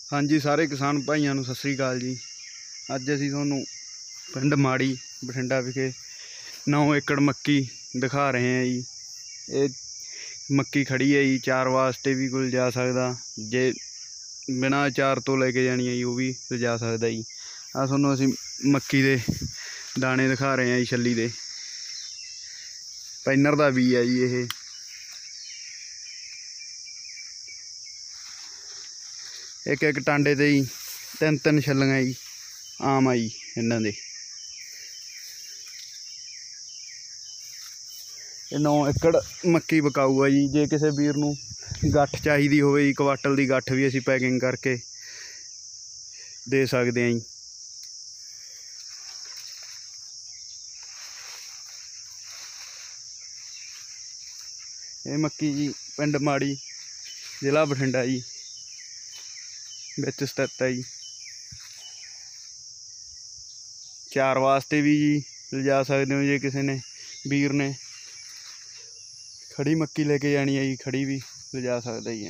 हाँ जी, सारे किसान भाइयों नूं सत श्री अकाल जी। अज असीं तुहानूं पिंड माड़ी बठिंडा विखे 9 एकड़ मक्की दिखा रहे हैं जी। ये मक्की खड़ी है जी, चार वास्ते भी कोई जा सकदा, जे बिना चार तो लेके जानी है जी वो भी जा सकदा जी। आ तुहानूं असीं मक्की दे दाने दिखा रहे हैं जी, छल्ली दे पैनर दा बीज है जी। ये एक एक टांडे ते ही तीन तीन छल्लियां जी आम आई इन्हां दे। 9 एकड़ मक्की बकाऊ है जी। जे किसी वीर नूं गट्ठ चाहिदी होवे जी, क्वार्टल दी गट्ठ भी असीं पैकिंग करके दे सकदे हैं जी। ये मक्की जी पिंड माड़ी जिला बठिंडा जी विच स्थित है जी। चार वास्ते भी जी लिजा सकते हो, जे किसी ने वीर ने खड़ी मक्की लेके जानी है जी, खड़ी भी लिजा सकता ही है।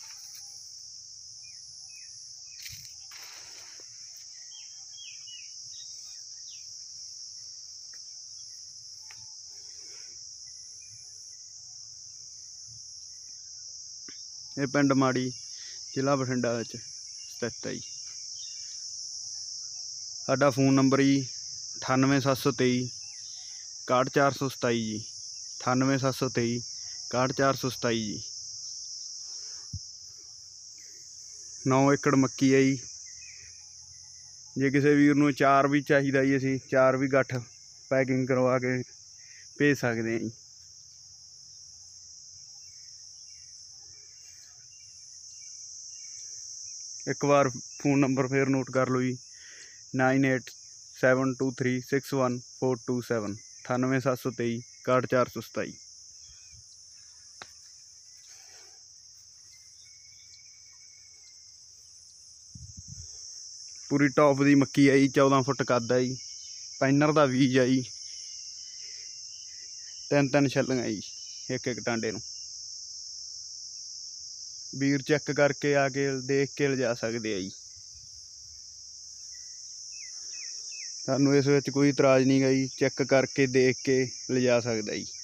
ये पिंड माड़ी जिला बठिंडा विच स्थित है जी। साडा फोन नंबर जी 98723 61427 जी, 98723 61427 जी। 9 एकड़ मक्की है जी। जे किसी वीर नूं चार भी चाहिदा जी, असीं चार भी गट्ठ पैकिंग करवा के भेज सकते हैं जी। एक बार फोन नंबर फिर नोट कर लो जी 9872361427 98723 61427। पूरी टॉप की मक्की है जी, 14 फुट कद है जी। पैनर का बीज है जी, तीन तीन छल्लियां जी एक एक टांडे नूं। वीर चेक करके आके देख के लिजा सकते हैं जी। सानू इस विच कोई इतराज़ नहीं गा जी, चेक करके देख के लिजा सकदा जी।